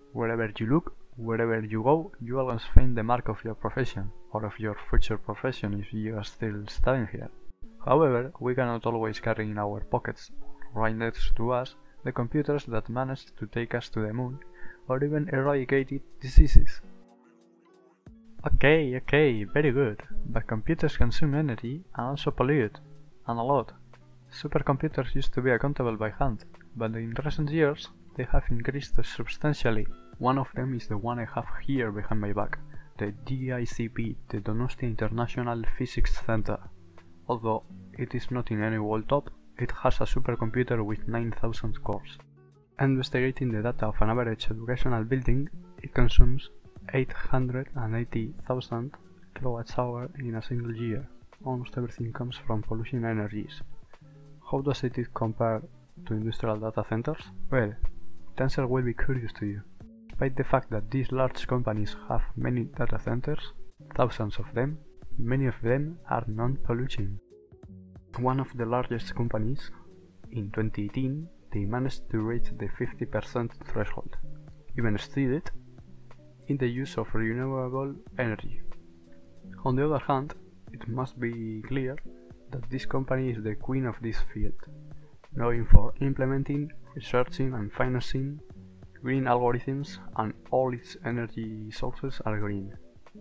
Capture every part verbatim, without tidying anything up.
Wherever you look, wherever you go, you always find the mark of your profession, or of your future profession if you are still studying here. However, we cannot always carry in our pockets, right next to us, the computers that managed to take us to the moon, or even eradicated diseases. Okay, okay, very good, but computers consume energy and also pollute, and a lot. Supercomputers used to be accountable by hand, but in recent years they have increased substantially. One of them is the one I have here behind my back, the D I C P, the Donostia International Physics Center. Although it is not in any world top, it has a supercomputer with nine thousand cores. Investigating the data of an average educational building, it consumes eight hundred eighty thousand kilowatt-hours in a single year. Almost everything comes from pollution energies. How does it compare to industrial data centers? Well, the answer will be curious to you. Despite the fact that these large companies have many data centers, thousands of them, many of them are non-polluting. One of the largest companies, in twenty eighteen, they managed to reach the fifty percent threshold, even exceeded in the use of renewable energy. On the other hand, it must be clear that this company is the queen of this field, known for implementing, researching and financing green algorithms, and all its energy sources are green.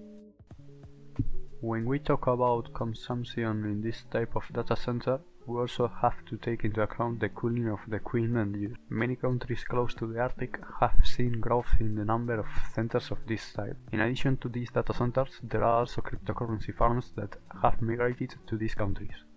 When we talk about consumption in this type of data center, we also have to take into account the cooling of the equipment used. Many countries close to the Arctic have seen growth in the number of centers of this type. In addition to these data centers, there are also cryptocurrency farms that have migrated to these countries.